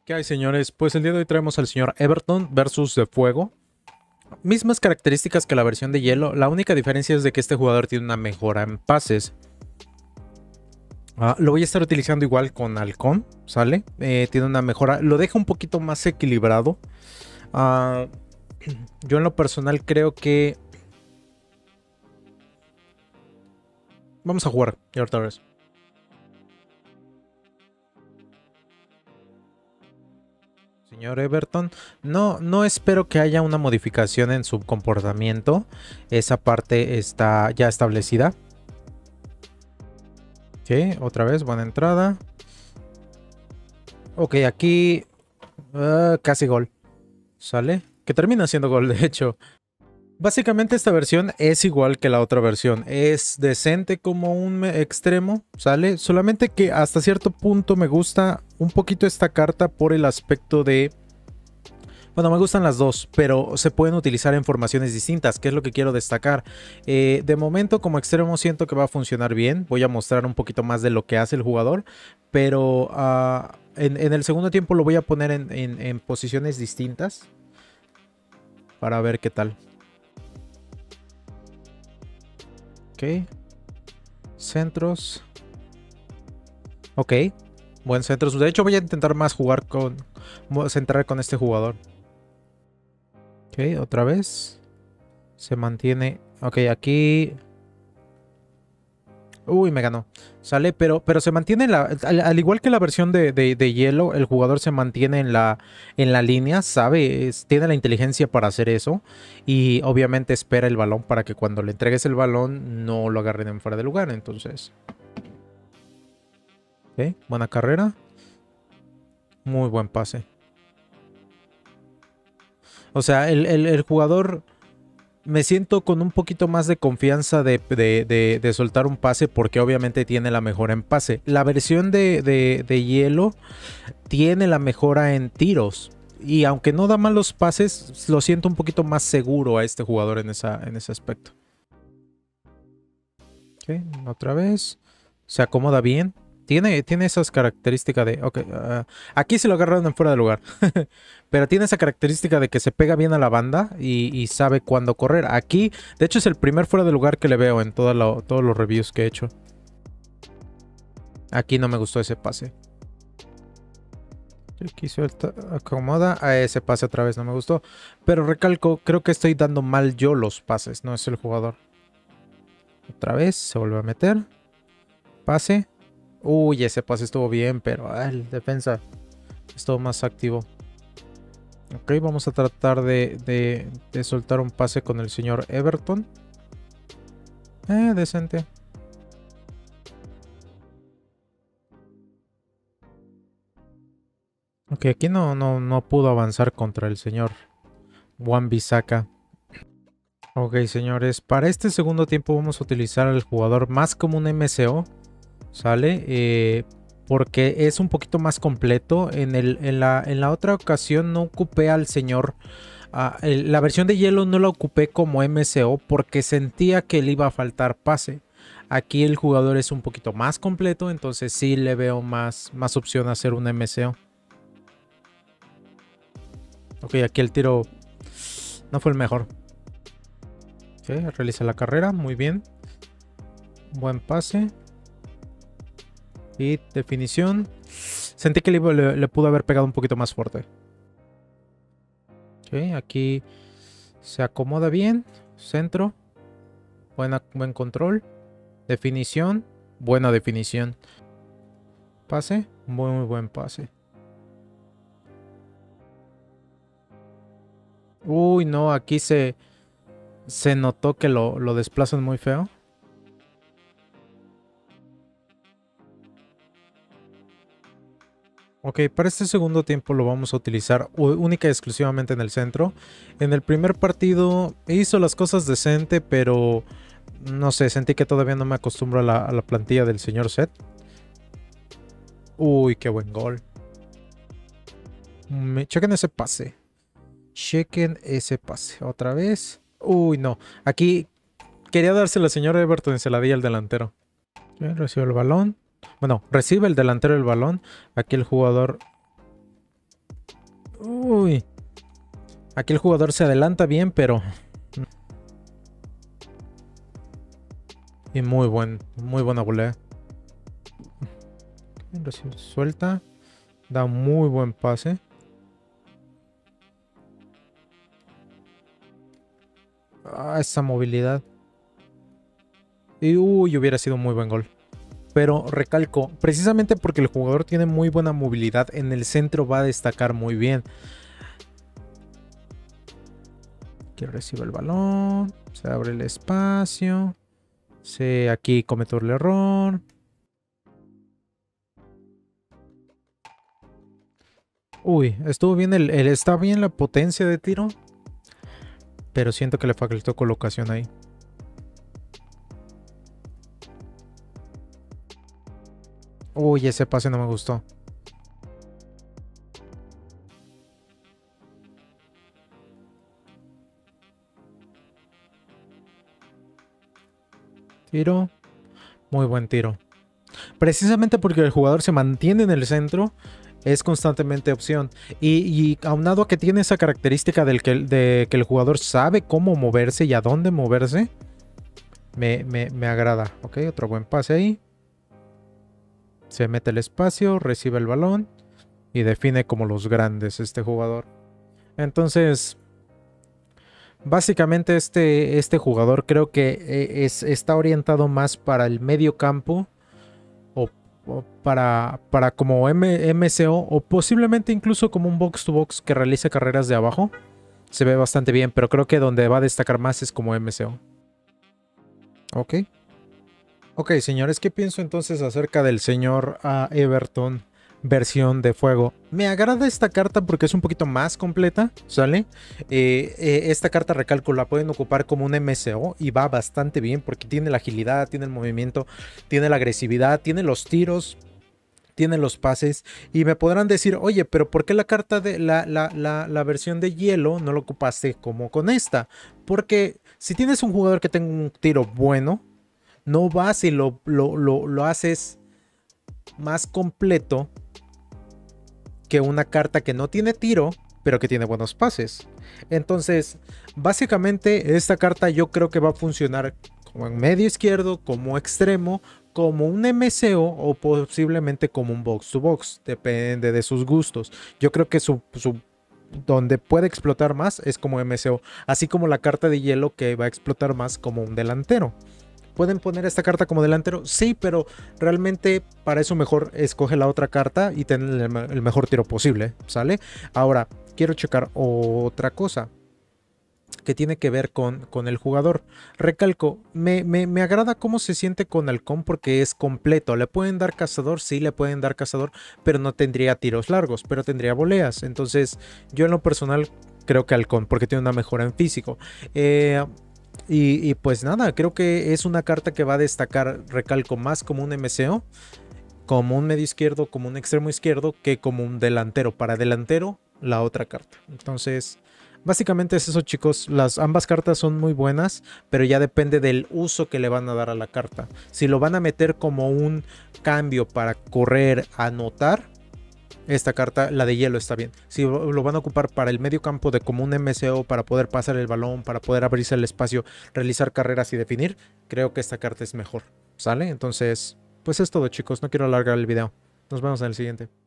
¿Qué hay, señores? Pues el día de hoy traemos al señor Everton versus de Fuego. Mismas características que la versión de hielo. La única diferencia es de que este jugador tiene una mejora en pases. Lo voy a estar utilizando igual con Halcón, ¿sale? Tiene una mejora. Lo deja un poquito más equilibrado. Ah, yo en lo personal creo que... Vamos a jugar. Y ahorita ves. Señor Everton, no espero que haya una modificación en su comportamiento. Esa parte está ya establecida. Ok, otra vez, buena entrada. Ok, aquí casi gol. ¿Sale? Que termina siendo gol, de hecho. Básicamente esta versión es igual que la otra versión. Es decente como un extremo, ¿sale? Solamente que hasta cierto punto me gusta un poquito esta carta por el aspecto de... Bueno, me gustan las dos, pero se pueden utilizar en formaciones distintas, que es lo que quiero destacar. De momento, como extremo, siento que va a funcionar bien. Voy a mostrar un poquito más de lo que hace el jugador, pero en el segundo tiempo lo voy a poner en posiciones distintas para ver qué tal. Ok, centros. Ok, buen centros. De hecho, voy a intentar más jugar con... centrar con este jugador. Ok, otra vez. Se mantiene. Ok, aquí. Uy, me ganó. Sale, pero se mantiene al igual que la versión de hielo, el jugador se mantiene en la línea, sabe, tiene la inteligencia para hacer eso. Y obviamente espera el balón para que cuando le entregues el balón no lo agarren en fuera de lugar. Entonces. Ok, buena carrera. Muy buen pase. O sea, el jugador. Me siento con un poquito más de confianza de soltar un pase porque obviamente tiene la mejora en pase. La versión de hielo tiene la mejora en tiros. Y aunque no da malos pases, lo siento un poquito más seguro a este jugador en ese aspecto. Ok, otra vez. Se acomoda bien. Tiene esas características de... Ok, aquí se lo agarraron en fuera de lugar. Pero tiene esa característica de que se pega bien a la banda y sabe cuándo correr. Aquí, de hecho, es el primer fuera de lugar que le veo en todos los reviews que he hecho. Aquí no me gustó ese pase. Aquí suelta, acomoda. A ese pase otra vez no me gustó. Pero recalco, creo que estoy dando mal yo los pases, no es el jugador. Otra vez, se vuelve a meter. Pase. Uy, ese pase estuvo bien, pero el defensa estuvo más activo. Ok, vamos a tratar de soltar un pase con el señor Everton. Decente. Ok, aquí no pudo avanzar contra el señor Wan-Bissaka. Ok, señores, para este segundo tiempo vamos a utilizar al jugador más como un MCO. ¿Sale? Porque es un poquito más completo. En la otra ocasión no ocupé al señor. La versión de hielo no la ocupé como MCO porque sentía que le iba a faltar pase. Aquí el jugador es un poquito más completo, entonces sí le veo más opción a hacer un MCO. Ok, aquí el tiro no fue el mejor. Ok, realiza la carrera, muy bien. Buen pase. Y definición. Sentí que le pudo haber pegado un poquito más fuerte. Ok, aquí se acomoda bien. Centro. Buen control. Definición. Buena definición. Pase. Muy buen pase. Uy, no, aquí se notó que lo desplazan muy feo. Ok, para este segundo tiempo lo vamos a utilizar única y exclusivamente en el centro. En el primer partido hizo las cosas decente, pero no sé, sentí que todavía no me acostumbro a la plantilla del señor Set. Uy, qué buen gol. Chequen ese pase. Chequen ese pase. Otra vez. Uy, no. Aquí quería dársela al señor Everton y se la di al delantero. Ok, recibe el balón. Bueno, recibe el delantero el balón. Aquí el jugador Uy. Aquí el jugador se adelanta bien, pero... Y muy buena volea. Suelta. Da un muy buen pase. Ah, esa movilidad. Y uy, hubiera sido un muy buen gol. Pero recalco, precisamente porque el jugador tiene muy buena movilidad, en el centro va a destacar muy bien. Aquí recibe el balón. Se abre el espacio. Aquí comete el error. Uy, estuvo bien está bien la potencia de tiro. Pero siento que le faltó colocación ahí. Uy, ese pase no me gustó. Tiro. Muy buen tiro. Precisamente porque el jugador se mantiene en el centro, es constantemente opción. Y aunado a que tiene esa característica de que el jugador sabe cómo moverse y a dónde moverse, me agrada. Ok, otro buen pase ahí. Se mete el espacio, recibe el balón y define como los grandes este jugador. Entonces, básicamente este jugador creo que está orientado más para el medio campo o para como MCO o posiblemente incluso como un box to box que realice carreras de abajo. Se ve bastante bien, pero creo que donde va a destacar más es como MCO. Ok. Ok, señores, ¿qué pienso entonces acerca del señor Everton versión de fuego? Me agrada esta carta porque es un poquito más completa, ¿sale? Esta carta, recalco, la pueden ocupar como un MCO y va bastante bien porque tiene la agilidad, tiene el movimiento, tiene la agresividad, tiene los tiros, tiene los pases. Y me podrán decir, oye, pero ¿por qué la carta de la versión de hielo no lo ocupaste como con esta? Porque si tienes un jugador que tenga un tiro bueno, no vas y lo haces más completo que una carta que no tiene tiro, pero que tiene buenos pases. Entonces, básicamente esta carta yo creo que va a funcionar como en medio izquierdo, como extremo, como un MCO o posiblemente como un box to box. Depende de sus gustos. Yo creo que donde puede explotar más es como MCO, así como la carta de hielo que va a explotar más como un delantero. ¿Pueden poner esta carta como delantero? Sí, pero realmente para eso mejor escoge la otra carta y tener el mejor tiro posible, ¿sale? Ahora, quiero checar otra cosa que tiene que ver con el jugador. Recalco, me agrada cómo se siente con Halcón porque es completo. ¿Le pueden dar cazador? Sí, le pueden dar cazador, pero no tendría tiros largos, pero tendría voleas. Entonces, yo en lo personal creo que Halcón, porque tiene una mejora en físico. Y pues nada, creo que es una carta que va a destacar, recalco, más como un MCO, como un medio izquierdo, como un extremo izquierdo, que como un delantero. Para delantero, la otra carta. Entonces, básicamente es eso, chicos. Ambas cartas son muy buenas, pero ya depende del uso que le van a dar a la carta. Si lo van a meter como un cambio para correr, anotar, esta carta, la de hielo, está bien. Si lo van a ocupar para el medio campo de como un MCO, para poder pasar el balón, para poder abrirse el espacio, realizar carreras y definir, creo que esta carta es mejor, ¿sale? Entonces, pues es todo, chicos. No quiero alargar el video. Nos vemos en el siguiente.